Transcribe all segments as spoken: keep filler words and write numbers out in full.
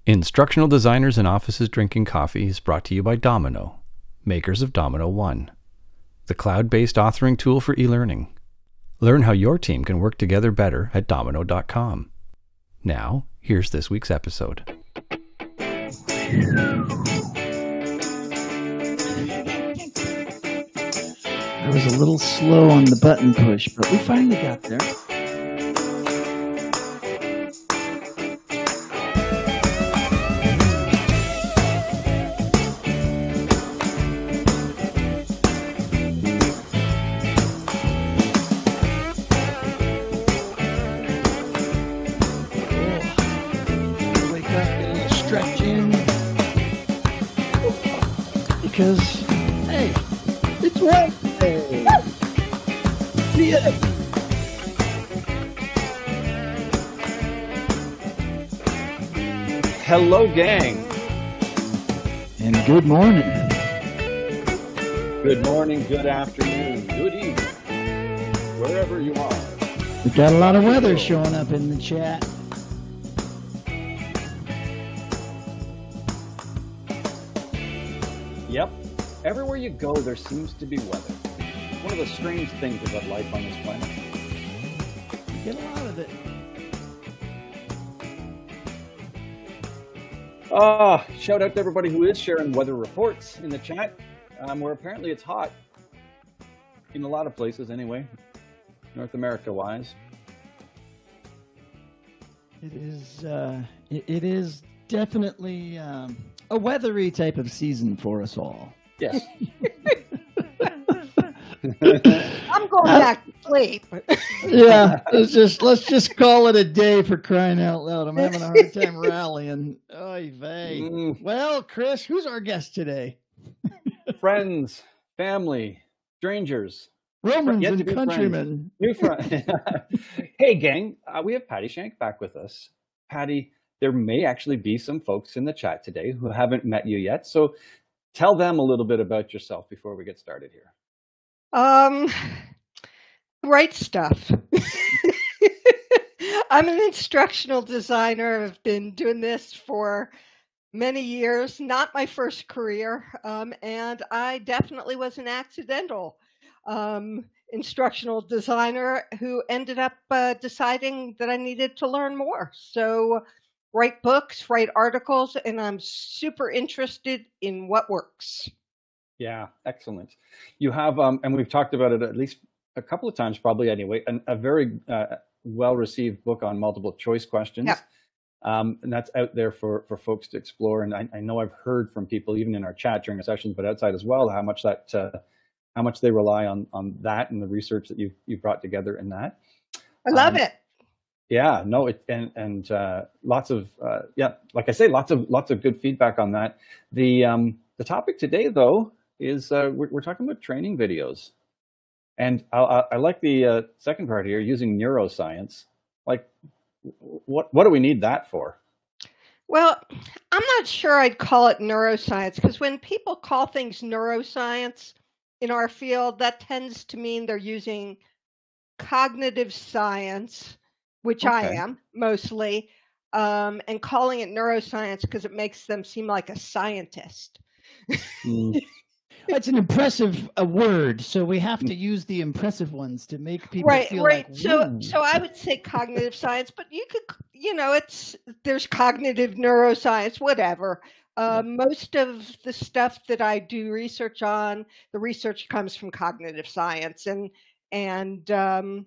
Instructional Designers in Offices Drinking Coffee is brought to you by dominKnow, makers of dominKnow One, the cloud-based authoring tool for e-learning. Learn how your team can work together better at dominKnow dot com. Now, here's this week's episode. I was a little slow on the button push, but we finally got there. Because, hey, it's Wednesday. See ya. Hello, gang. And good morning. Good morning, good afternoon, good evening, wherever you are. We got a lot of weather showing up in the chat. Yep. Everywhere you go, there seems to be weather. One of the strange things about life on this planet. You get a lot of it. Ah, shout out to everybody who is sharing weather reports in the chat, um, where apparently it's hot. In a lot of places, anyway. North America-wise. It is, uh, it, it is definitely um, a weathery type of season for us all. Yes. I'm going back to sleep. Yeah, let's just let's just call it a day for crying out loud. I'm having a hard time rallying. Oy vey. Mm. Well, Chris, who's our guest today? Friends, family, strangers. Romans Yet to and be countrymen. New friend. Hey, gang, uh, we have Patti Shank back with us. Patti, there may actually be some folks in the chat today who haven't met you yet, so tell them a little bit about yourself before we get started here. Um, right stuff. I'm an instructional designer. I've been doing this for many years, not my first career, um, and I definitely was an accidental um, instructional designer who ended up uh, deciding that I needed to learn more. So write books, write articles, and I'm super interested in what works. Yeah, excellent. You have, um, and we've talked about it at least a couple of times, probably anyway, an, a very uh, well-received book on multiple choice questions. Yeah. Um, and that's out there for, for folks to explore. And I, I know I've heard from people, even in our chat during the sessions, but outside as well, how much that, uh, how much they rely on, on that and the research that you've, you've brought together in that. I love Um, it. Yeah, no, it, and and uh, lots of uh, yeah, like I say, lots of lots of good feedback on that. The um, the topic today, though, is uh, we're, we're talking about training videos, and I, I, I like the uh, second part here, using neuroscience. Like, what what do we need that for? Well, I'm not sure I'd call it neuroscience, because when people call things neuroscience in our field, that tends to mean they're using cognitive science, which Okay. I am mostly, um, and calling it neuroscience because it makes them seem like a scientist. Mm. It's an impressive a word, so we have to use the impressive ones to make people Right, feel right. like, So, "Woo." so I would say cognitive science, but you could, you know, it's there's cognitive neuroscience, whatever. Uh, most of the stuff that I do research on, the research comes from cognitive science, and and um,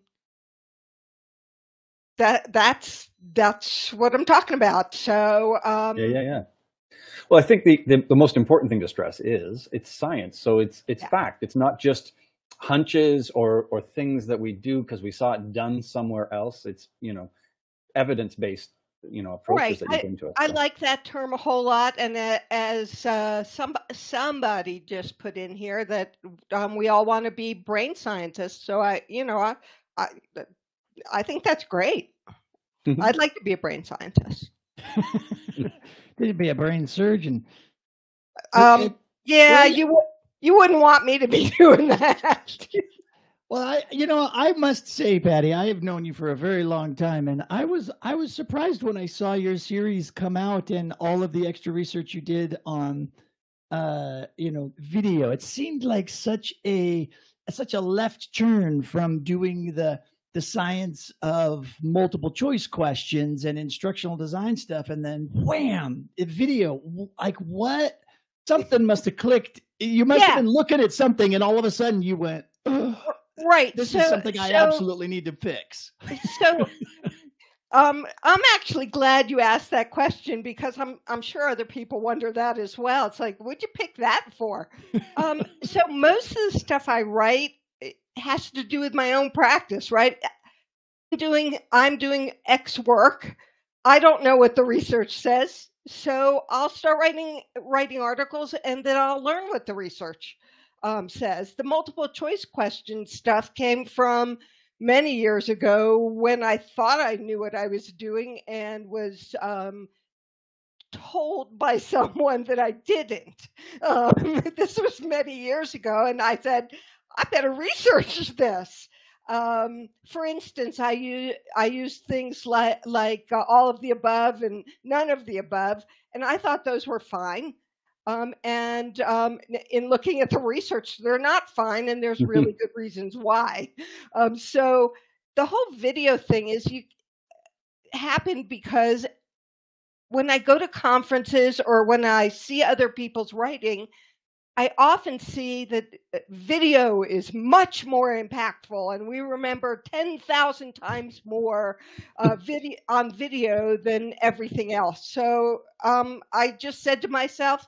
that that's that's what I'm talking about. So um, Yeah, yeah, yeah. Well, I think the, the the most important thing to stress is it's science. So it's it's Yeah. fact. It's not just hunches or or things that we do because we saw it done somewhere else. It's, you know, evidence based, you know, approaches Right. that you I, bring to it. I So, like that term a whole lot. And uh, as uh, some, somebody just put in here that um, we all want to be brain scientists. So I, you know, I, I, I think that's great. I'd like to be a brain scientist. Could be a brain surgeon. Um, It- yeah, well, you, wou- you wouldn't want me to be doing that. Well, I, you know, I must say, Patti, I have known you for a very long time, and I was I was surprised when I saw your series come out and all of the extra research you did on, uh, you know, video. It seemed like such a such a left turn from doing the the science of multiple choice questions and instructional design stuff, and then wham, it video. Like what? Something must have clicked. You must Yeah. have been looking at something, and all of a sudden you went, ugh. Right. This so, is something I so, absolutely need to fix. So, um, I'm actually glad you asked that question because I'm I'm sure other people wonder that as well. It's like, what'd you pick that for? um, so most of the stuff I write has to do with my own practice, right? I'm doing I'm doing X work. I don't know what the research says, so I'll start writing writing articles, and then I'll learn what the research Um, says. The multiple choice question stuff came from many years ago when I thought I knew what I was doing and was um, told by someone that I didn't. Um, this was many years ago, and I said, I better research this. Um, for instance, I use I use things like like uh, all of the above and none of the above, and I thought those were fine. Um, and um, in looking at the research, they're not fine, and there's really good reasons why. Um, so the whole video thing is you happened because when I go to conferences or when I see other people's writing, I often see that video is much more impactful, and we remember ten thousand times more uh, video on video than everything else. So um, I just said to myself,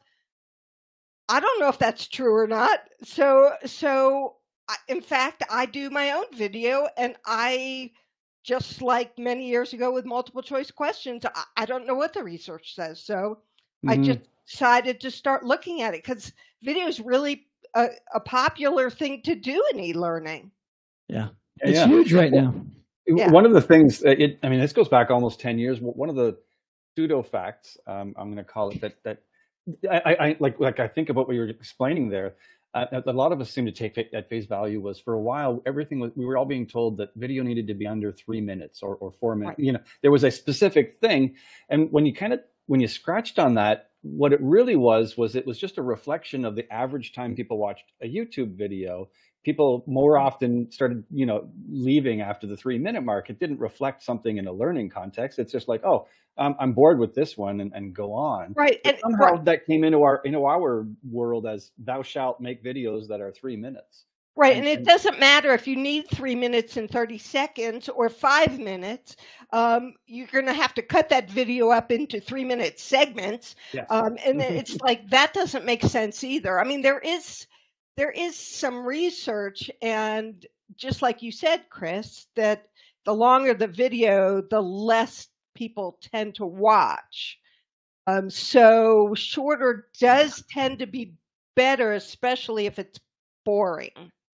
I don't know if that's true or not. So, so I, in fact, I do my own video, and I, just like many years ago with multiple choice questions, I, I don't know what the research says. So mm-hmm. I just decided to start looking at it because video is really a, a popular thing to do in e-learning. Yeah, it's yeah. huge right now. Yeah. One of the things, it, I mean, this goes back almost ten years. One of the pseudo facts, um, I'm going to call it that, that, I, I like like I think about what you were explaining there. Uh, a lot of us seem to take it at face value was for a while everything was we were all being told that video needed to be under three minutes or or four minutes. Right. You know, there was a specific thing, and when you kind of when you scratched on that, what it really was was it was just a reflection of the average time people watched a YouTube video. People more often started, you know, leaving after the three minute mark. It didn't reflect something in a learning context. It's just like, oh, um, I'm bored with this one, and, and go on. Right. But and somehow right. that came into our into our world as thou shalt make videos that are three minutes. Right. And, and it doesn't matter if you need three minutes and thirty seconds or five minutes. Um, you're going to have to cut that video up into three minute segments. Yes. Um, and it's like that doesn't make sense either. I mean, there is. There is some research, and just like you said, Chris, that the longer the video, the less people tend to watch. Um, so shorter does tend to be better, especially if it's boring.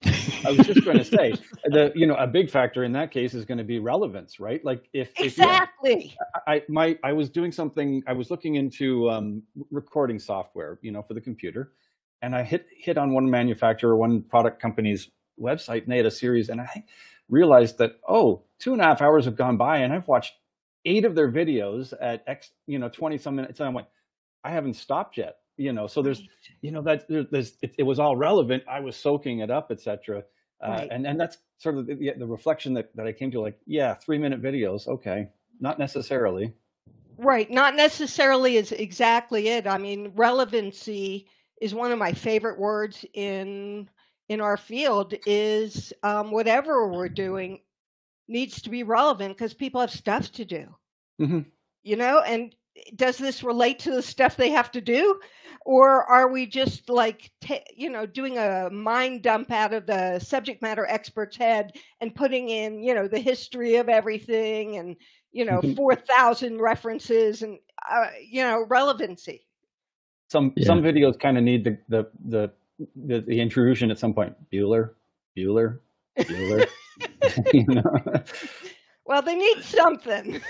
I was just going to say, the you know, a big factor in that case is going to be relevance, right? Like if exactly, if, I my I was doing something, I was looking into um, recording software, you know, for the computer. And I hit hit on one manufacturer, one product company's website, and they had a series, and I realized that, oh, two and a half hours have gone by, and I've watched eight of their videos at X, you know, twenty some minutes, and I'm like, I haven't stopped yet, you know. So there's, you know, that there, there's it, it was all relevant. I was soaking it up, et cetera. Uh, right. And and that's sort of the, the reflection that that I came to, like, yeah, three minute videos, okay, not necessarily. Right, not necessarily is exactly it. I mean, relevancy is one of my favorite words in in our field. Is um, whatever we're doing needs to be relevant because people have stuff to do. Mm-hmm. You know, and does this relate to the stuff they have to do, or are we just like t- you know doing a mind dump out of the subject matter expert's head and putting in you know the history of everything and you know four thousand references and uh, you know relevancy. Some yeah. some videos kind of need the the, the the the intrusion at some point. Bueller, Bueller, Bueller. You know? Well, they need something.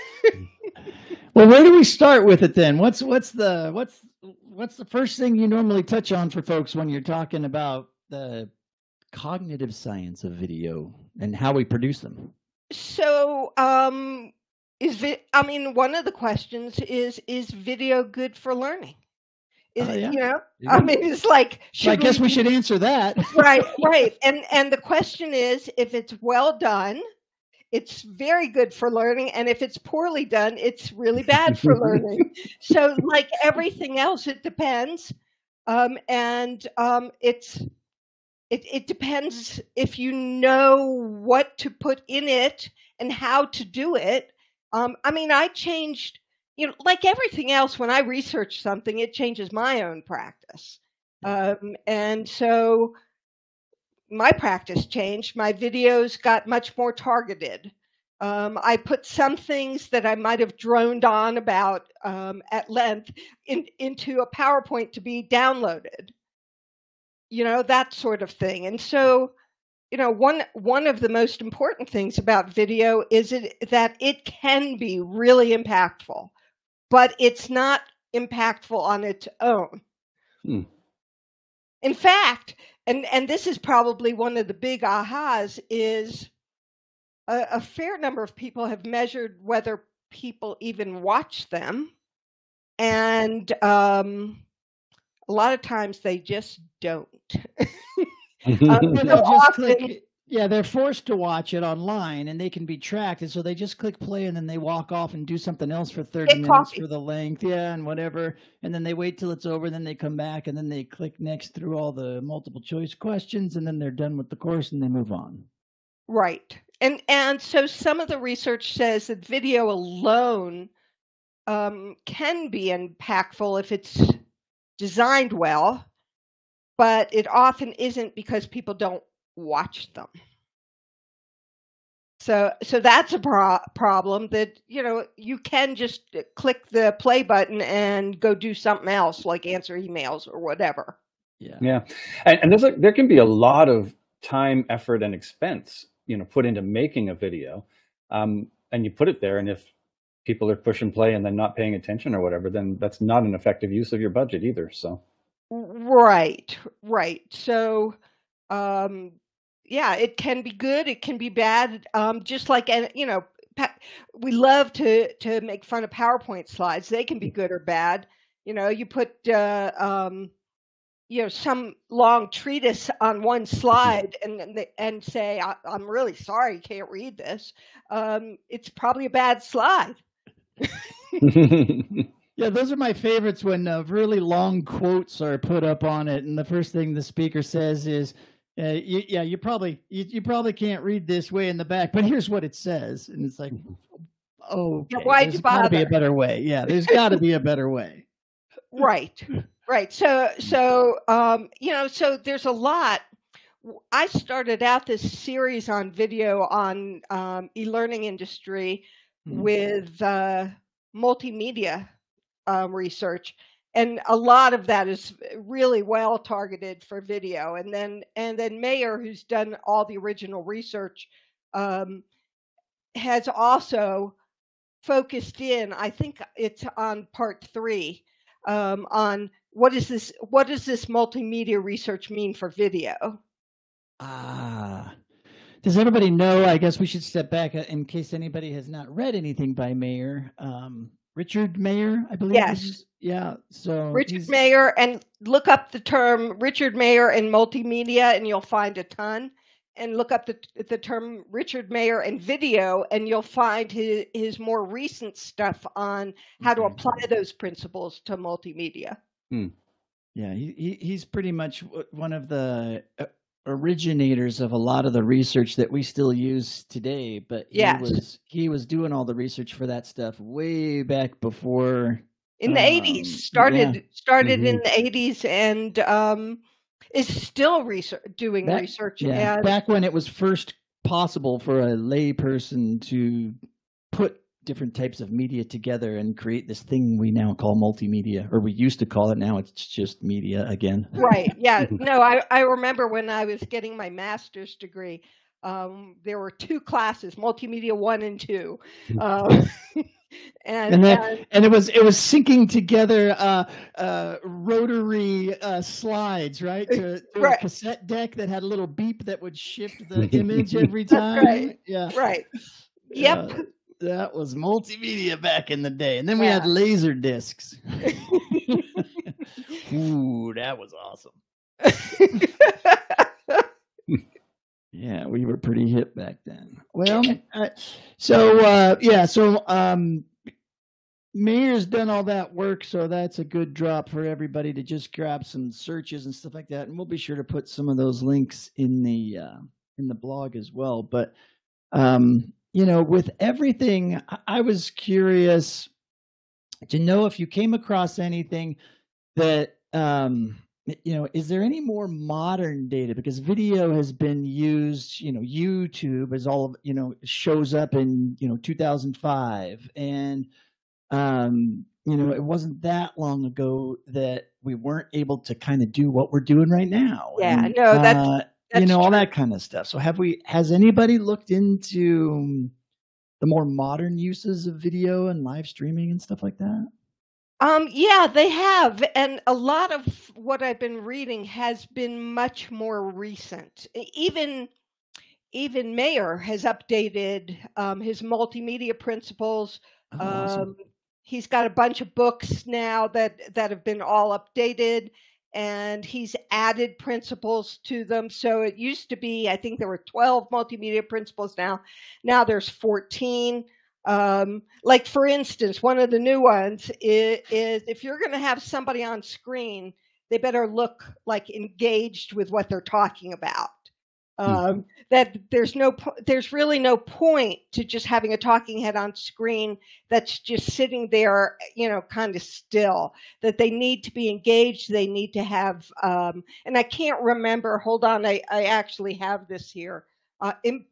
Well, where do we start with it then? What's what's the what's what's the first thing you normally touch on for folks when you're talking about the cognitive science of video and how we produce them? So, um, is vi- I mean, one of the questions is, is video good for learning? Is Uh, it, yeah. you know, Yeah. I mean, it's like, So I should guess we be- should answer that. right, right. And, and the question is, if it's well done, it's very good for learning. And if it's poorly done, it's really bad for learning. So like everything else, it depends. Um, and um, it's, it, it depends if you know what to put in it and how to do it. Um, I mean, I changed, you know, like everything else, when I research something, it changes my own practice. Um, and so my practice changed. My videos got much more targeted. Um, I put some things that I might have droned on about um, at length in, into a PowerPoint to be downloaded, you know, that sort of thing. And so, you know, one one of the most important things about video is it, that it can be really impactful, but it's not impactful on its own. Hmm. In fact, and, and this is probably one of the big ahas, is a, a fair number of people have measured whether people even watch them. And um, a lot of times they just don't. um, Well, so they'll just often, click, yeah, they're forced to watch it online and they can be tracked. And so they just click play and then they walk off and do something else for thirty Get minutes coffee. for the length. Yeah, and whatever. And then they wait till it's over. And then they come back and then they click next through all the multiple choice questions. And then they're done with the course and they move on. Right. And, and so some of the research says that video alone um, can be impactful if it's designed well, but it often isn't because people don't watch them. So, so that's a pro- problem that, you know, you can just click the play button and go do something else, like answer emails or whatever. Yeah. Yeah, and, and there's a, there can be a lot of time, effort, and expense, you know, put into making a video, um, and you put it there, and if people are push and play and then not paying attention or whatever, then that's not an effective use of your budget either. So. Right, right. So, um, yeah, it can be good. It can be bad. Um, just like, you know, we love to to make fun of PowerPoint slides. They can be good or bad. You know, you put, uh, um, you know, some long treatise on one slide and and say, I, I'm really sorry, you can't read this. Um, it's probably a bad slide. Yeah, those are my favorites when uh, really long quotes are put up on it, and the first thing the speaker says is, uh, you, "Yeah, you probably you, you probably can't read this way in the back, but here's what it says." And it's like, "Oh, yeah, why'd there's you got to be bother? a better way." Yeah, there's got to be a better way. Right, right. So, so um, you know, so there's a lot. I started out this series on video on um, e-learning industry mm-hmm. with uh, multimedia um, research, and a lot of that is really well targeted for video. And then, and then Mayer, who's done all the original research, um, has also focused in. I think it's on part three um, on what is this? What does this multimedia research mean for video? Ah, does everybody know? I guess we should step back in case anybody has not read anything by Mayer. Um, Richard Mayer, I believe. Yes. Is, yeah. So Richard he's... Mayer, and look up the term Richard Mayer and multimedia, and you'll find a ton. And look up the the term Richard Mayer and video, and you'll find his his more recent stuff on how to apply those principles to multimedia. Hmm. Yeah, he, he he's pretty much one of the originators of a lot of the research that we still use today, but he yes. was he was doing all the research for that stuff way back before in the um, eighties. Started yeah. started mm-hmm. in the eighties and um, is still research doing back, research. Yeah, and, back when it was first possible for a lay person to put different types of media together and create this thing we now call multimedia, or we used to call it. Now it's just media again. Right. Yeah. No, I, I remember when I was getting my master's degree, um, there were two classes, multimedia one and two. Um, And And, that, and and it was it was syncing together uh, uh, rotary uh, slides, right, to, to right. a cassette deck that had a little beep that would shift the image every time. That's right. Yeah, Right. Yep. Uh, that was multimedia back in the day, and then we Yeah. had laser discs. Ooh, that was awesome. Yeah, we were pretty hip back then. Well, uh, so uh, yeah, so um, Mayor's done all that work, so that's a good drop for everybody to just grab some searches and stuff like that, and we'll be sure to put some of those links in the uh, in the blog as well. But um, you know, with everything, I, I was curious to know if you came across anything that um, you know, is there any more modern data? Because video has been used, you know, YouTube as all of, you know, shows up in, you know, two thousand five. And, um, you know, it wasn't that long ago that we weren't able to kind of do what we're doing right now. Yeah, and, no, that's, uh, that's you know, true. all that kind of stuff. So have we, has anybody looked into the more modern uses of video and live streaming and stuff like that? Um, yeah, they have. And a lot of what I've been reading has been much more recent. Even even Mayer has updated um, his multimedia principles. Oh, awesome. Um, he's got a bunch of books now that, that have been all updated, and he's added principles to them. So it used to be, I think there were twelve multimedia principles now. Now there's fourteen. Um, like, for instance, one of the new ones is, is if you're going to have somebody on screen, they better look like engaged with what they're talking about. Um, mm-hmm. That there's no, there's really no point to just having a talking head on screen that's just sitting there, you know, kind of still. That they need to be engaged. They need to have, um, and I can't remember. Hold on, I, I actually have this here. Uh, in,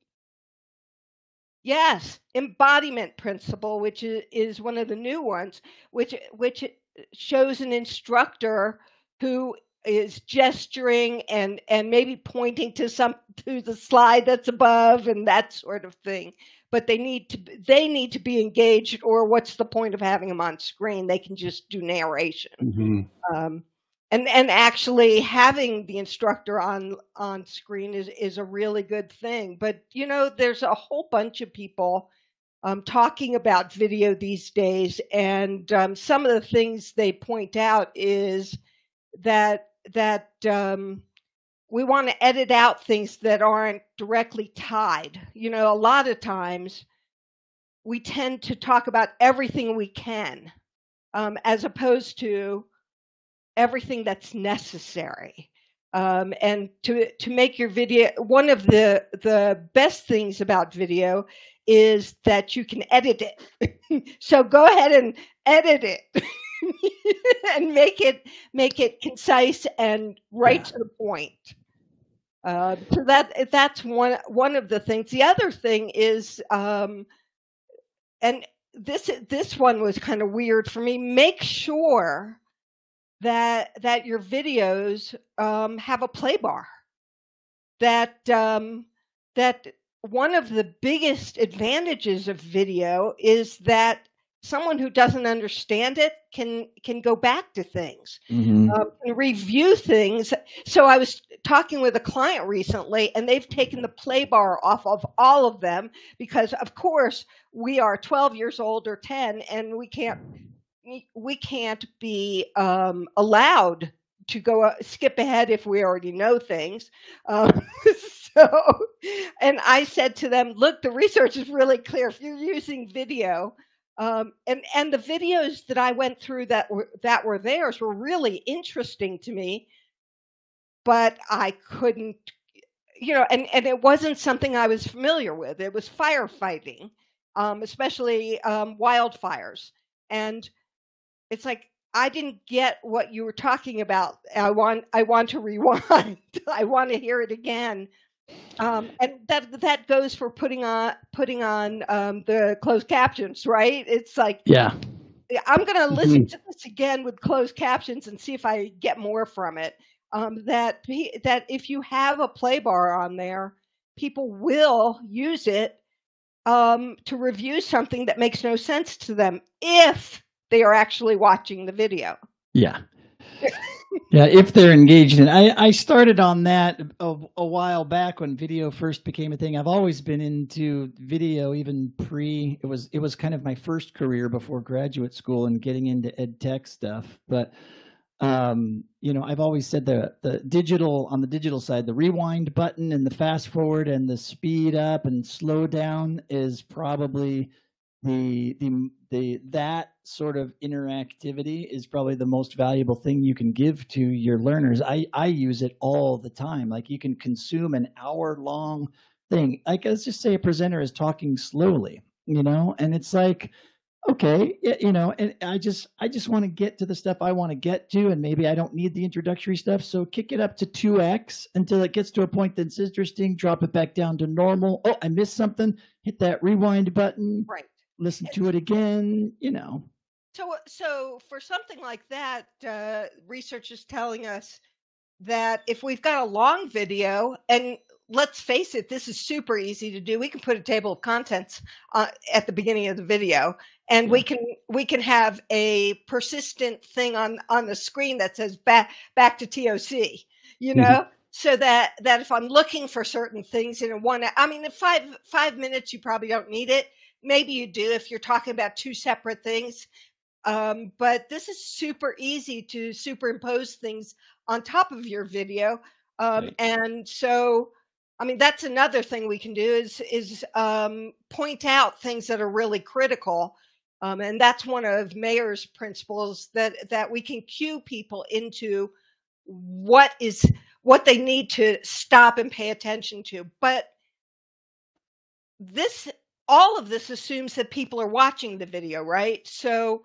Yes, embodiment principle, which is, is one of the new ones, which which shows an instructor who is gesturing and and maybe pointing to some to the slide that's above and that sort of thing. But they need to they need to be engaged, or what's the point of having them on screen? They can just do narration. Mm-hmm. Um, And and actually having the instructor on on screen is, is a really good thing. But, you know, there's a whole bunch of people um, talking about video these days. And um, some of the things they point out is that that um, we want to edit out things that aren't directly tied. You know, a lot of times we tend to talk about everything we can, um, as opposed to everything that's necessary. Um, and to to make your video, one of the the best things about video is that you can edit it. So go ahead and edit it and make it make it concise and right yeah. to the point. Uh, so that that's one one of the things. The other thing is, um, and this this one was kind of weird for me. Make sure that that your videos um, have a play bar. That um, that one of the biggest advantages of video is that someone who doesn't understand it can can go back to things, mm-hmm. um, and review things. So I was talking with a client recently, and they've taken the play bar off of all of them because, of course, we are twelve years old or ten, and we can't. We can't be um, allowed to go uh, skip ahead if we already know things. Um, so, and I said to them, look, the research is really clear. If you're using video, um, and, and the videos that I went through that were, that were theirs were really interesting to me, but I couldn't, you know, and, and it wasn't something I was familiar with. It was firefighting, um, especially um, wildfires. And it's like, I didn't get what you were talking about. I want, I want to rewind. I want to hear it again. Um, and that that goes for putting on putting on um, the closed captions, right? It's like, yeah, I'm going to listen to this again with closed captions and see if I get more from it. Um, that that if you have a play bar on there, people will use it. um, to review something that makes no sense to them if they are actually watching the video. Yeah. Yeah, if they're engaged in it. I, I started on that a, a while back when video first became a thing. I've always been into video, even pre, it was it was kind of my first career before graduate school and getting into ed tech stuff. But um, you know, I've always said the the digital, on the digital side, the rewind button and the fast forward and the speed up and slow down is probably the the the that sort of interactivity is probably the most valuable thing you can give to your learners. I I use it all the time. Like, you can consume an hour long thing. Like, let's just say a presenter is talking slowly, you know, and it's like, okay, you know, and I just I just want to get to the stuff I want to get to, and maybe I don't need the introductory stuff. So kick it up to two X until it gets to a point that's interesting. Drop it back down to normal. Oh, I missed something. Hit that rewind button. Right. Listen to it again, you know. So, so for something like that, uh, research is telling us that if we've got a long video, and let's face it, this is super easy to do. We can put a table of contents uh, at the beginning of the video, and yeah. we can we can have a persistent thing on on the screen that says back back to T O C. You know. Mm-hmm. So that that if I'm looking for certain things in a one, I mean, in five five minutes, you probably don't need it. Maybe you do if you're talking about two separate things. Um, but this is super easy to superimpose things on top of your video. Um, right. And so, I mean, that's another thing we can do is, is um, point out things that are really critical. Um, and that's one of Mayer's principles, that, that we can cue people into what is, what they need to stop and pay attention to. But this, all of this assumes that people are watching the video, right? So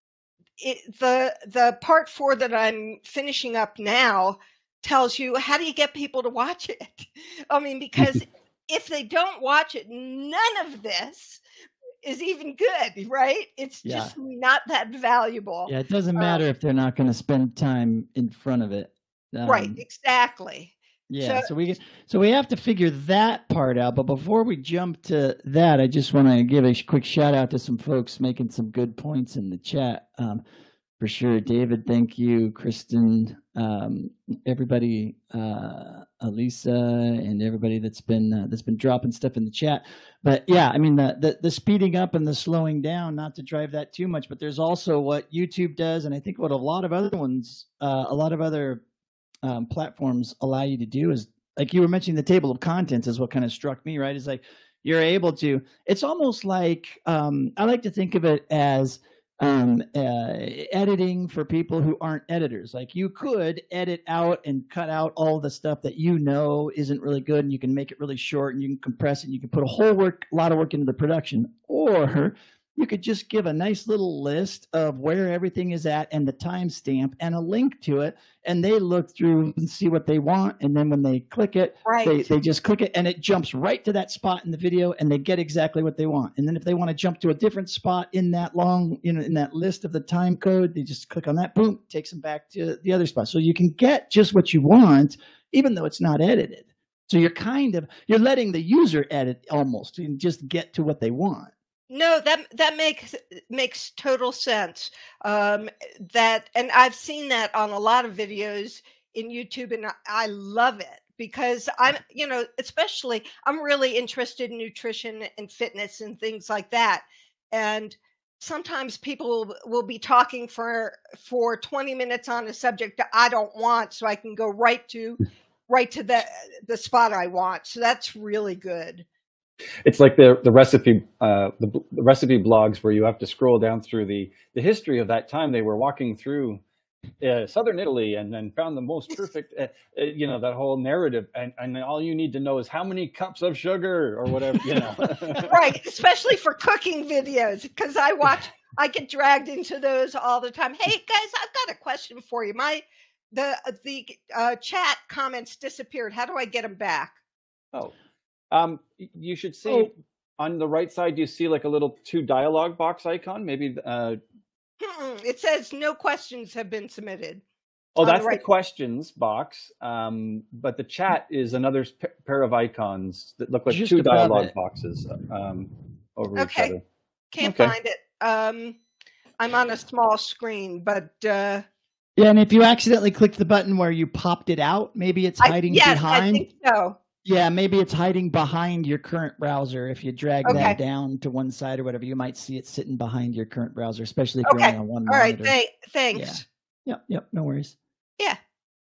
it, the the part four that I'm finishing up now tells you, how do you get people to watch it? I mean, because if they don't watch it, none of this is even good, right? It's yeah. just not that valuable. Yeah, it doesn't matter um, if they're not going to spend time in front of it. Um, right, exactly. Yeah, so, so we so we have to figure that part out. But before we jump to that, I just want to give a quick shout out to some folks making some good points in the chat. Um, for sure, David, thank you, Kristen, um, everybody, uh, Elisa, and everybody that's been uh, that's been dropping stuff in the chat. But yeah, I mean the, the the speeding up and the slowing down, not to drive that too much. But there's also what YouTube does, and I think what a lot of other ones, uh, a lot of other Um, platforms allow you to do is, like you were mentioning, the table of contents is what kind of struck me, right? It's like you're able to, it's almost like, um, I like to think of it as um, uh, editing for people who aren't editors. Like, you could edit out and cut out all the stuff that you know isn't really good, and you can make it really short, and you can compress it, and you can put a whole work, lot of work into the production. Or you could just give a nice little list of where everything is at and the timestamp and a link to it, and they look through and see what they want. And then when they click it, right. they, they just click it, and it jumps right to that spot in the video, and they get exactly what they want. And then if they want to jump to a different spot in that long, you know, in that list of the time code, they just click on that, boom, takes them back to the other spot. So you can get just what you want, even though it's not edited. So you're kind of, you're letting the user edit almost and just get to what they want. No, that that makes makes total sense. Um, that, and I've seen that on a lot of videos in YouTube, and I, I love it because I'm, you know, especially I'm really interested in nutrition and fitness and things like that. And sometimes people will be talking for for twenty minutes on a subject that I don't want, so I can go right to right to the the spot I want. So that's really good. It's like the the recipe uh, the, the recipe blogs where you have to scroll down through the the history of that time they were walking through uh, southern Italy and then found the most perfect uh, uh, you know, that whole narrative, and and all you need to know is how many cups of sugar or whatever, you know. Right, especially for cooking videos, because I watch I get dragged into those all the time. Hey guys, I've got a question for you. My the the uh, chat comments disappeared. How do I get them back? Oh. Um, you should see oh. on the right side, you see like a little two dialog box icon. Maybe uh, it says no questions have been submitted. Oh, that's the, right. the questions box. Um, but the chat is another pair of icons that look like Just two dialog it. boxes. Um, over each Okay. other. Can't Okay. find it. Um, I'm on a small screen, but uh, Yeah, and if you accidentally clicked the button where you popped it out, maybe it's I, hiding yes, behind. I think so. Yeah, maybe it's hiding behind your current browser. If you drag Okay. that down to one side or whatever, you might see it sitting behind your current browser, especially if you're Okay. only on one All right. monitor. Th- thanks. Yep, yep, no worries. Yeah.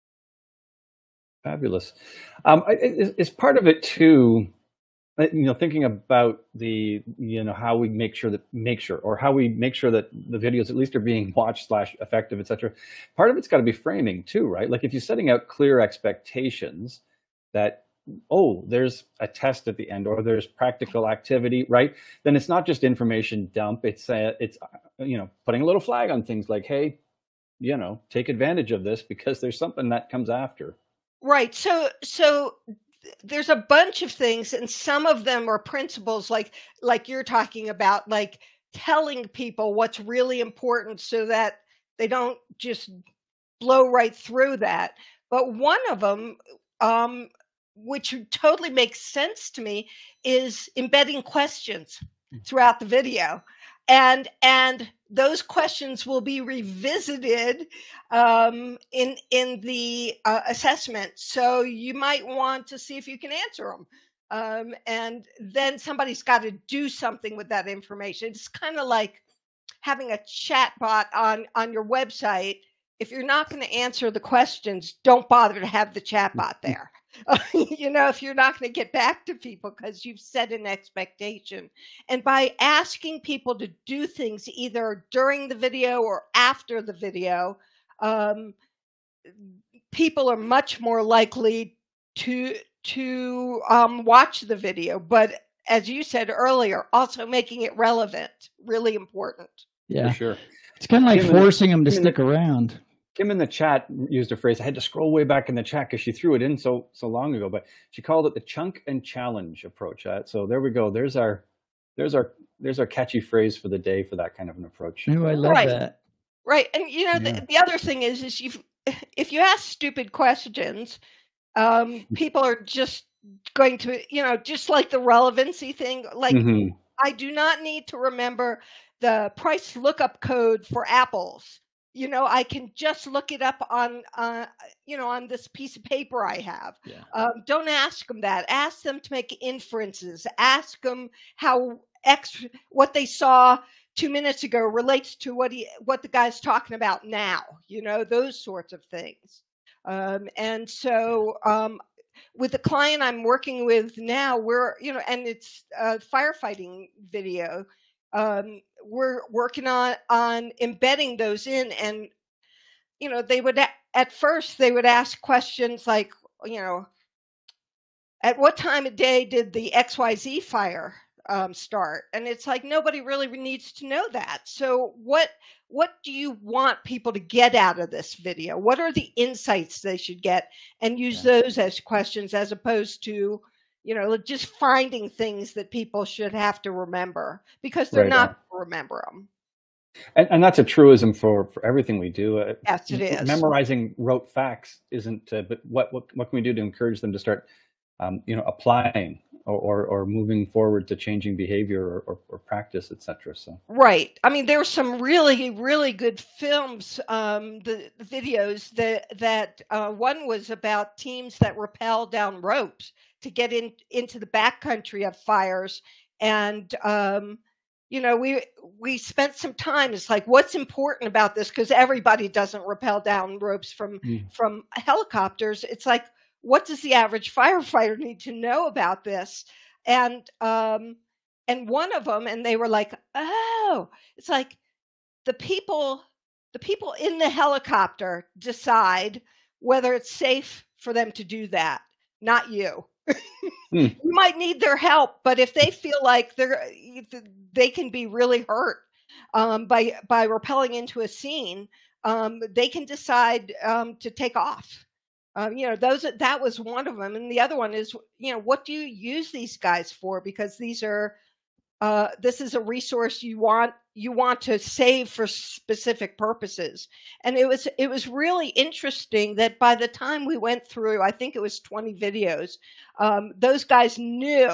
Fabulous. Um, is, is part of it too, you know, thinking about the, you know, how we make sure that, make sure, or how we make sure that the videos at least are being watched slash effective, et cetera. Part of it's got to be framing too, right? Like if you're setting out clear expectations that, oh, there's a test at the end, or there's practical activity, right? Then it's not just information dump. It's, uh, it's, you know, putting a little flag on things like, hey, you know, take advantage of this because there's something that comes after. Right. So, so there's a bunch of things, and some of them are principles like, like you're talking about, like telling people what's really important so that they don't just blow right through that. But one of them, um, which totally makes sense to me, is embedding questions throughout the video. And, and those questions will be revisited um, in, in the uh, assessment. So you might want to see if you can answer them. Um, and then somebody's got to do something with that information. It's kind of like having a chat bot on, on your website. If you're not going to answer the questions, don't bother to have the chat bot there. You know, if you're not going to get back to people because you've set an expectation. And by asking people to do things either during the video or after the video, um, people are much more likely to to um, watch the video. But as you said earlier, also making it relevant, really important. Yeah, For sure. It's kind of like Kim forcing in, them to Kim stick in the, around. Kim in the chat used a phrase. I had to scroll way back in the chat because she threw it in so so long ago. But she called it the chunk and challenge approach. Uh, so there we go. There's our there's our there's our catchy phrase for the day for that kind of an approach. Oh, I love Right. that. Right. And you know, Yeah. the, the other thing is, is you if you ask stupid questions, um, people are just going to, you know, just like the relevancy thing. Like, Mm-hmm. I do not need to remember the price lookup code for apples. You know, I can just look it up on, uh, you know, on this piece of paper I have. Yeah. Um, don't ask them that. Ask them to make inferences. Ask them how X, what they saw two minutes ago relates to what he, what the guy's talking about now. You know, those sorts of things. Um, and so, um, with the client I'm working with now, we're, you know, and it's a firefighting video. Um, we're working on, on embedding those in, and, you know, they would, at first they would ask questions like, you know, at what time of day did the X Y Z fire um, start? And it's like, nobody really needs to know that. So what, what do you want people to get out of this video? What are the insights they should get, and use Yeah. those as questions, as opposed to, you know, just finding things that people should have to remember, because they're Right not on. going to remember them. And, and that's a truism for, for everything we do. Uh, Yes, it is. Memorizing rote facts isn't, uh, but what, what what can we do to encourage them to start, um, you know, applying or, or, or moving forward to changing behavior or, or, or practice, et cetera. So Right. I mean, there were some really, really good films, um, the, the videos that, that uh, one was about teams that rappel down ropes to get in into the backcountry of fires. And, um, you know, we, we spent some time. It's like, what's important about this? Because everybody doesn't rappel down ropes from, Mm. from helicopters. It's like, what does the average firefighter need to know about this? And, um, and one of them, and they were like, oh, it's like the people, the people in the helicopter decide whether it's safe for them to do that, not you. Hmm. You might need their help, but if they feel like they're, they can be really hurt um, by, by rappelling into a scene, um, they can decide um, to take off. Um, you know, those, that was one of them. And the other one is, you know, what do you use these guys for? Because these are, uh, this is a resource you want, you want to save for specific purposes. And it was, it was really interesting that by the time we went through, I think it was twenty videos, um, those guys knew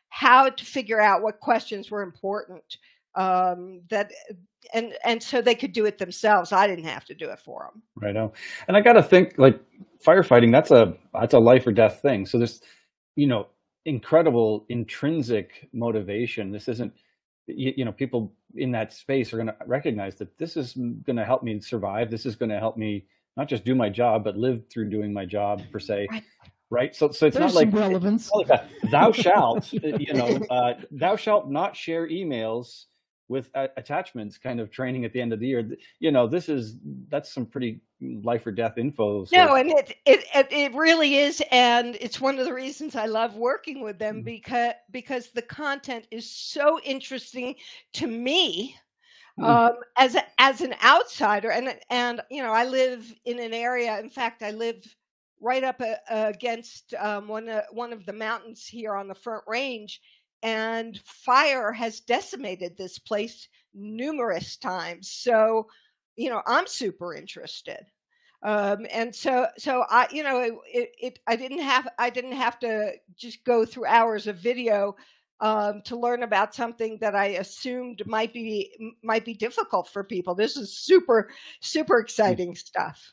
how to figure out what questions were important. Um, that and and so they could do it themselves. I didn't have to do it for them. Right on. And I got to think, like, firefighting, that's a that's a life or death thing. So there's, you know, incredible intrinsic motivation. This isn't, you, you know, people in that space are going to recognize that this is going to help me survive. This is going to help me not just do my job, but live through doing my job, per se. Right. Right. So, so it's There's not like, some relevance. it's not like a, thou shalt, you know, uh, thou shalt not share emails with uh, attachments kind of training at the end of the year. You know, this is, that's some pretty life or death info. So. No, and it, it it really is, and it's one of the reasons I love working with them, because because the content is so interesting to me. Um, as a, as an outsider, and and you know, I live in an area. In fact, I live right up a, against um, one uh, one of the mountains here on the Front Range, and fire has decimated this place numerous times. So, you know, I'm super interested, um, and so so I, you know, it, it, it I didn't have I didn't have to just go through hours of video Um, to learn about something that I assumed might be might be difficult for people. This is super, super exciting stuff.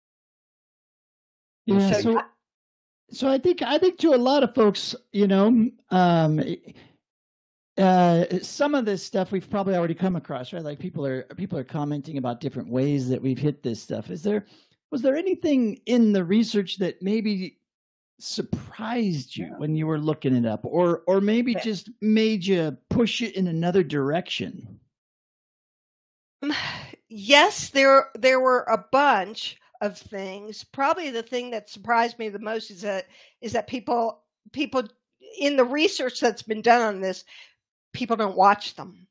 Yeah, So, so so I think I think to a lot of folks, you know, um, uh, some of this stuff we've probably already come across, right? Like people are people are commenting about different ways that we've hit this stuff. Is there was there anything in the research that maybe surprised you when you were looking it up, or or maybe just made you push it in another direction? Yes, there there were a bunch of things. Probably the thing that surprised me the most is that is that people people in the research that's been done on this, people don't watch them.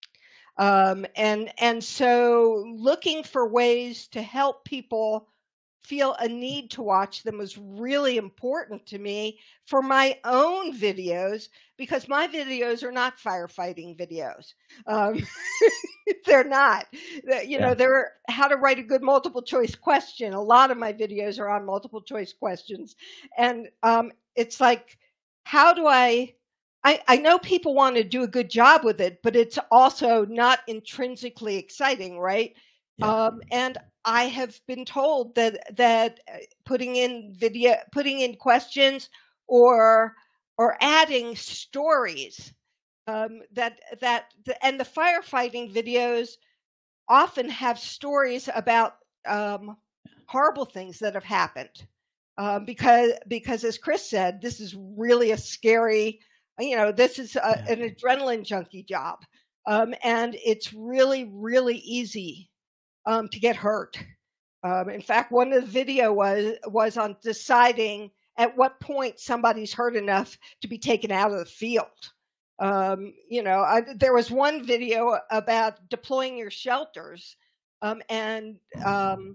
Um, and and so looking for ways to help people feel a need to watch them was really important to me for my own videos, because my videos are not firefighting videos. Um, they're not. You know, Yeah. they're how to write a good multiple choice question. A lot of my videos are on multiple choice questions. And um, it's like, how do I, I, I know people want to do a good job with it, but it's also not intrinsically exciting, right? Yeah. Um, and I have been told that that putting in video, putting in questions, or or adding stories, um, that that and the firefighting videos often have stories about um, horrible things that have happened, um, because because as Chris said, this is really a scary, you know, this is a, an adrenaline junkie job, um, and it's really really easy Um, to get hurt. Um, in fact, one of the video was was on deciding at what point somebody's hurt enough to be taken out of the field. Um, you know, I, there was one video about deploying your shelters, um, and um,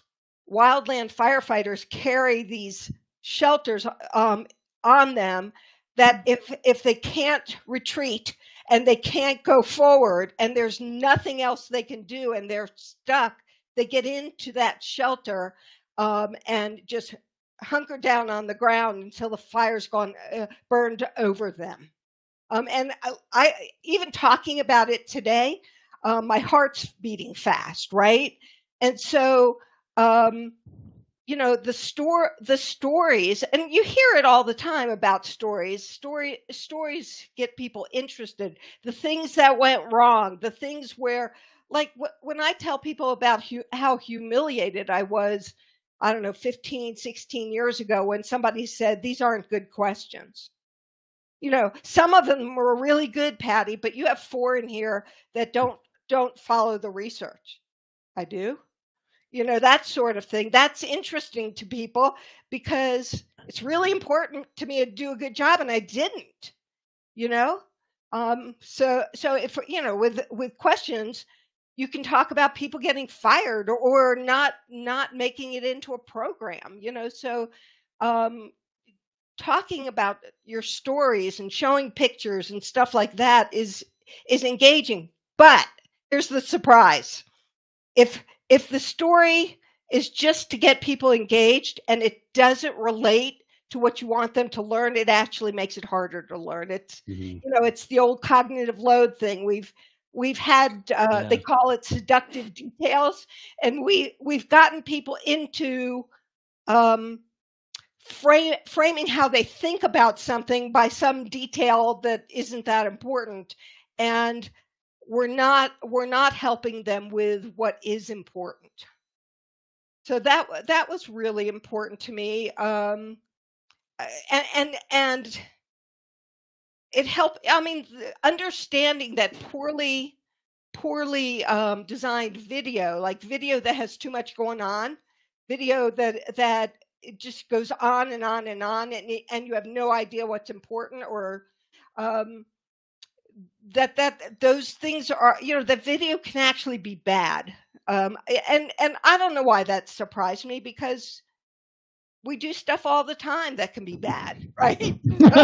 wildland firefighters carry these shelters um, on them that if if they can't retreat and they can't go forward and there's nothing else they can do and they're stuck, they get into that shelter um, and just hunker down on the ground until the fire's gone uh, burned over them. Um, and I, I even talking about it today, um, my heart's beating fast, right? And so, um, you know, the store, the stories, and you hear it all the time about stories. Story stories get people interested. The things that went wrong, the things where, like, wh- when I tell people about hu- how humiliated I was, I don't know, fifteen, sixteen years ago, when somebody said, these aren't good questions. You know, some of them were really good, Patti, but you have four in here that don't don't follow the research. I do. You know, that sort of thing. That's interesting to people because it's really important to me to do a good job, and I didn't. You know, um, so so if you know, with with questions, you can talk about people getting fired or, or not not making it into a program. You know, so um, talking about your stories and showing pictures and stuff like that is is engaging. But here's the surprise: if if the story is just to get people engaged and it doesn't relate to what you want them to learn, it actually makes it harder to learn. It's, Mhm. you know, it's the old cognitive load thing. We've we've had uh, Yeah. they call it seductive details, and we we've gotten people into um, frame, framing how they think about something by some detail that isn't that important, and we're not we're not helping them with what is important. So that that was really important to me, um, and and and it helped. I mean, understanding that poorly poorly um, designed video, like video that has too much going on, video that that it just goes on and on and on, and and you have no idea what's important, or um, that that those things are, you know, the video can actually be bad. Um, and and I don't know why that surprised me, because we do stuff all the time that can be bad, right?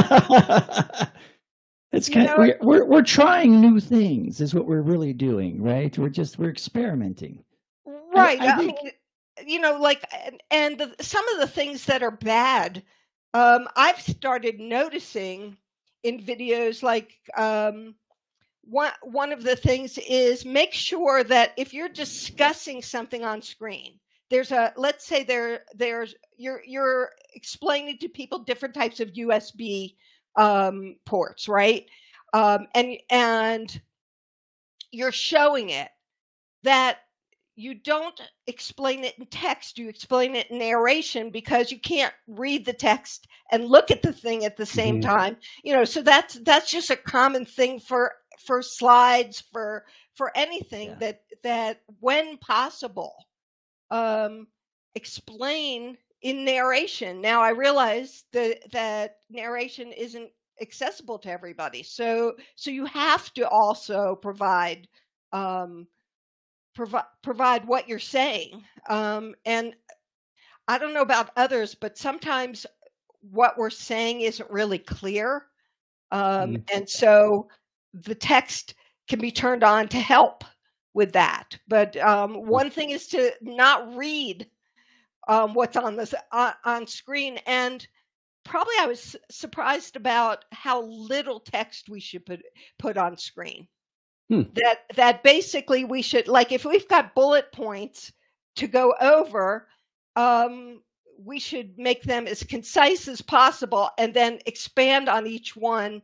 It's You kind know, of, we're, we're we're trying new things is what we're really doing, right? We're just we're experimenting. right. I I, think- mean, you know, like, and, and the, some of the things that are bad, um, I've started noticing in videos. Like, um, one one of the things is make sure that if you're discussing something on screen, there's a, let's say there there's you're you're explaining to people different types of U S B um, ports, right? Um, and and you're showing it, that you don't explain it in text, you explain it in narration, because you can't read the text and look at the thing at the same Mhm. time. You know, so that's that's just a common thing for for slides, for for anything, Yeah. that that when possible, um, explain in narration. Now, I realize that that narration isn't accessible to everybody, so so you have to also provide um, provide provide what you're saying. Um, and I don't know about others, but sometimes what we're saying isn't really clear, um, Mhm. and so the text can be turned on to help with that. But um, one thing is to not read um, what's on this uh, on screen. And probably I was surprised about how little text we should put put on screen. Hmm. That that basically we should, like, if we've got bullet points to go over, um, we should make them as concise as possible, and then expand on each one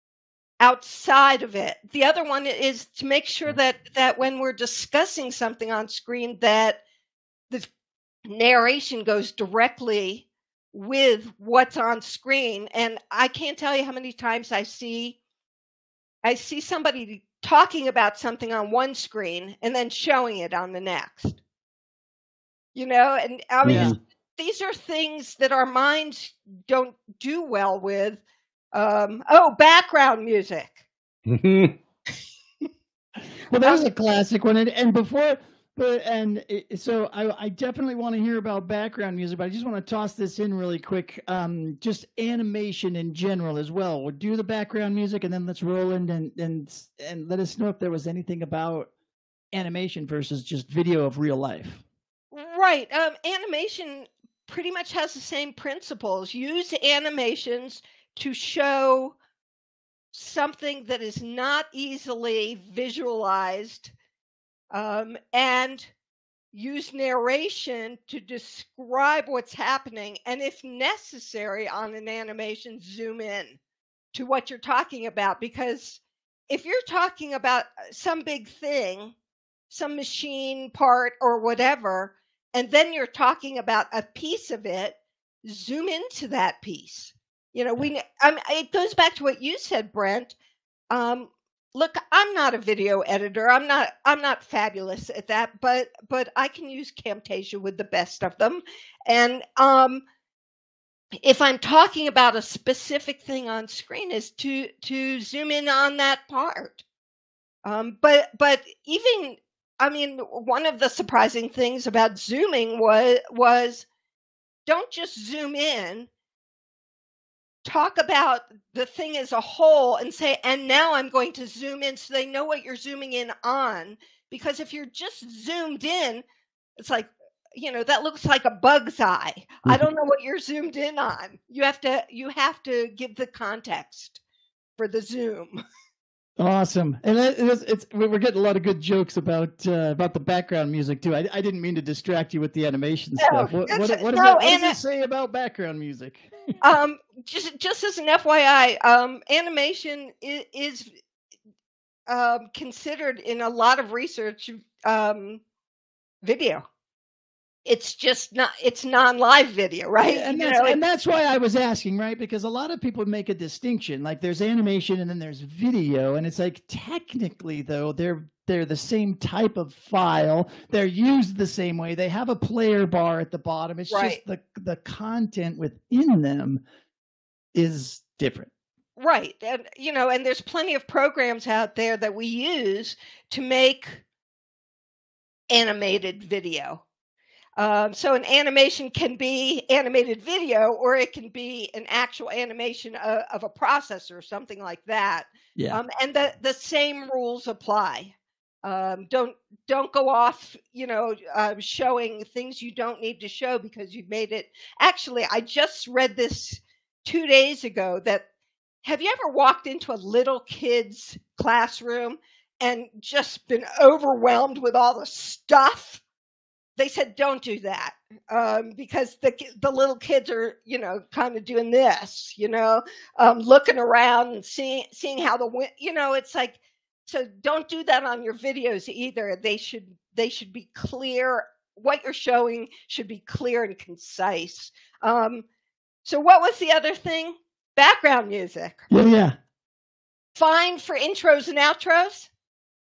outside of it. The other one is to make sure that that when we're discussing something on screen, that the narration goes directly with what's on screen. And I can't tell you how many times I see I see somebody talking about something on one screen and then showing it on the next. You know, and I mean, Yeah. these are things that our minds don't do well with. Um, oh, background music. Mhm. Well, that was a classic one, and, and before, but and it, so I, I definitely want to hear about background music, but I just want to toss this in really quick. Um, just animation in general as well. We'll do the background music, and then let's roll in and and and let us know if there was anything about animation versus just video of real life. Right. Um, animation pretty much has the same principles. Use animations to show something that is not easily visualized, um, and use narration to describe what's happening. And if necessary, on an animation, zoom in to what you're talking about. Because if you're talking about some big thing, some machine part or whatever, and then you're talking about a piece of it, zoom into that piece. You know, we. I mean, it goes back to what you said, Brent. Um, look, I'm not a video editor. I'm not. I'm not fabulous at that, but but I can use Camtasia with the best of them. And um, if I'm talking about a specific thing on screen, is to to zoom in on that part. Um, but but even, I mean, one of the surprising things about zooming was was don't just zoom in. Talk about the thing as a whole and say, and now I'm going to zoom in, so they know what you're zooming in on. Because if you're just zoomed in, it's like, you know, that looks like a bug's eye. I don't know what you're zoomed in on. You have to, you have to give the context for the zoom. Awesome, and it, it's, it's we're getting a lot of good jokes about uh, about the background music too. I, I didn't mean to distract you with the animation No, stuff. What, what, it's- what, does, no, it, what and does it- it say about background music? Um, just just as an F Y I, um, animation is, is um, considered in a lot of research um, video. It's just not, it's non-live video, right? And You that's, know, and it- that's why I was asking, right? Because a lot of people make a distinction. Like there's animation and then there's video, and it's like technically though they're they're the same type of file. They're used the same way. They have a player bar at the bottom. It's Right. just the the content within them is different. Right. And, you know, and there's plenty of programs out there that we use to make animated video. Um, so an animation can be animated video, or it can be an actual animation of, of a processor or something like that. Yeah. Um, and the, the same rules apply. Um, don't don't go off, you know, uh, showing things you don't need to show because you've made it. Actually, I just read this two days ago. That have you ever walked into a little kid's classroom and just been overwhelmed with all the stuff? They said, don't do that, um, because the the little kids are, you know, kind of doing this, you know, um, looking around and seeing seeing how the wind, you know, it's like, so don't do that on your videos either. They should they should be clear. What you're showing should be clear and concise. Um, so what was the other thing? Background music. Yeah, yeah. Fine for intros and outros.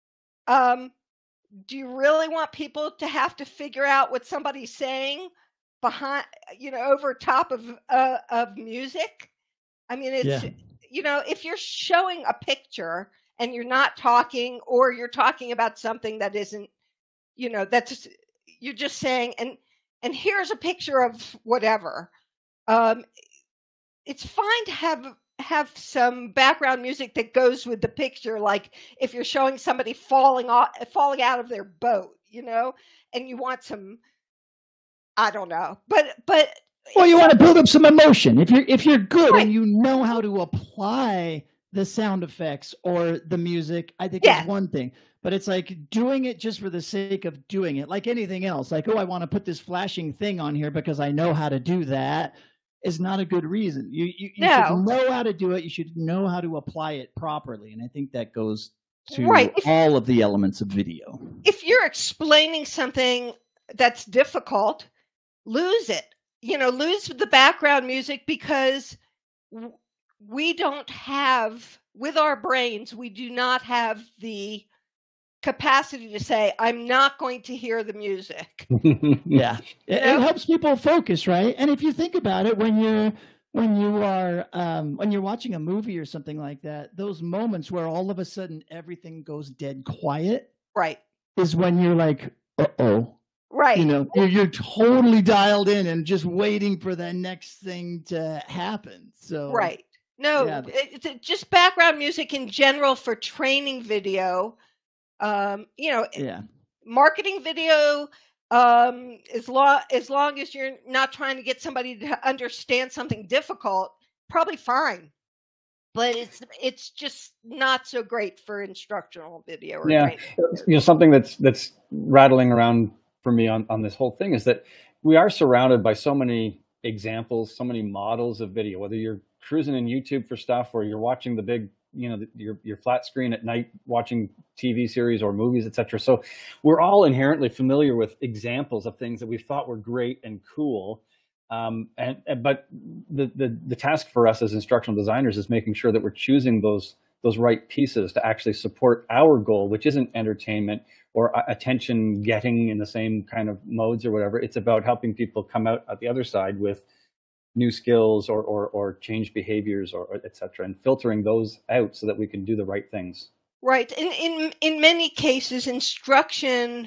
Um, do you really want people to have to figure out what somebody's saying behind, you know, over top of uh, of music? I mean, it's, Yeah. you know, if you're showing a picture and you're not talking, or you're talking about something that isn't, you know, that's, you're just saying, and and here's a picture of whatever. Um, it's fine to have have some background music that goes with the picture, like if you're showing somebody falling off, falling out of their boat, you know, and you want some, I don't know, but but Well, you want to build up some emotion. If you're if you're good Right. and you know how to apply the sound effects or the music, I think Yeah. is one thing. But it's like doing it just for the sake of doing it, like anything else. Like, oh, I want to put this flashing thing on here because I know how to do that, is not a good reason. You you, you No. should know how to do it. You should know how to apply it properly. And I think that goes to Right. If- all of the elements of video. if you're explaining something that's difficult, lose it. You know, lose the background music, because w- we don't have, with our brains, we do not have the capacity to say, I'm not going to hear the music. Yeah, it, know? it helps people focus, right? And if you think about it, when you're when you are um, when you're watching a movie or something like that, those moments where all of a sudden everything goes dead quiet Right. is when you're like, uh oh, Right. you know, you're, you're totally dialed in and just waiting for the next thing to happen. So Right. No, Yeah. it- it's just background music in general for training video. Um, you know, yeah, marketing video, um, as long as long as you're not trying to get somebody to understand something difficult, probably fine. But it's it's just not so great for instructional video. Or Yeah. training. You know, something that's that's rattling around for me on, on this whole thing is that we are surrounded by so many examples, so many models of video, whether you're cruising in YouTube for stuff or you're watching the big, you know, the, your, your flat screen at night, watching T V series or movies, et cetera. So we're all inherently familiar with examples of things that we thought were great and cool. Um, and, and but the, the the task for us as instructional designers is making sure that we're choosing those those right pieces to actually support our goal, which isn't entertainment or attention getting in the same kind of modes or whatever. It's about helping people come out at the other side with new skills or or, or changed behaviors or, or et cetera, and filtering those out so that we can do the right things. Right. In in in many cases, instruction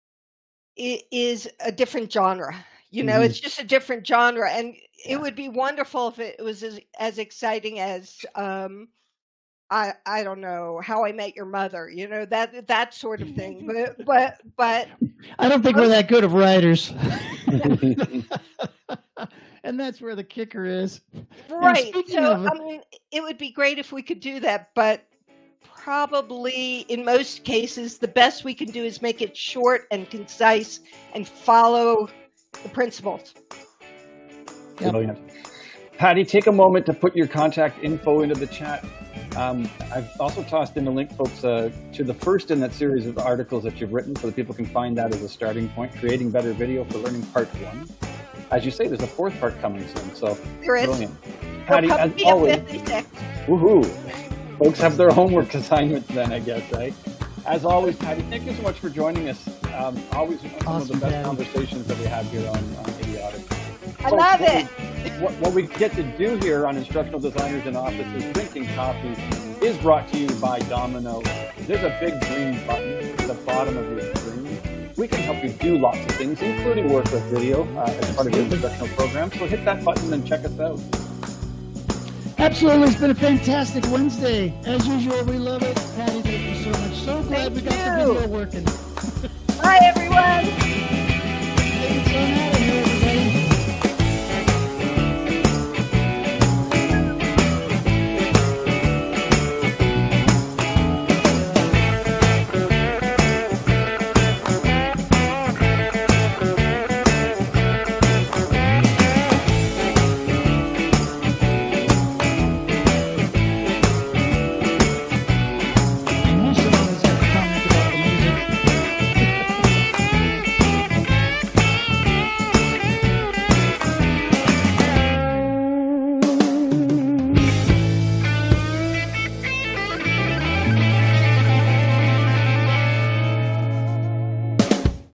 i- is a different genre. You know, Mhm. it's just a different genre, and it would be wonderful if it was as, as exciting as um, I I don't know, How I Met Your Mother, you know, that that sort of thing. But but but I don't think we're that good of writers. And that's where the kicker is. Right. speaking So of- I mean, it would be great if we could do that, but probably in most cases, the best we can do is make it short and concise and follow the principles. Yep. Brilliant. Patti, take a moment to put your contact info into the chat. Um, I've also tossed in a link, folks, uh, to the first in that series of articles that you've written so that people can find that as a starting point, Creating Better Video for Learning Part One. As you say, there's a fourth part coming soon, so There is. brilliant. Patti, There'll as probably be a always, fifty-six. woohoo! Folks have their homework assignments then, I guess, right? As always, Patti, thank you so much for joining us. Um, always some Awesome, of the best Patti. conversations that we have here on, on Idiotic. I Folks, love what it. we- What, what we get to do here on Instructional Designers in Offices Drinking Coffee is brought to you by dominKnow. There's a big green button at the bottom of your screen. We can help you do lots of things, including work with video uh, as part of your instructional program. So hit that button and check us out. Absolutely. It's been a fantastic Wednesday. As usual, we love it. Patti, thank you so much. So glad Thank we got you. the video working. Bye, everyone. Thanks so much.